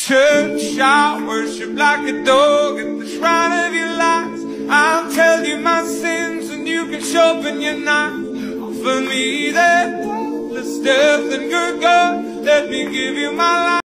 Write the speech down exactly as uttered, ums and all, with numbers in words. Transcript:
church, I worship like a dog at the shrine of your lies. I'll tell you my sins and you can sharpen your knife. Offer me that less death and good God, let me give you my life.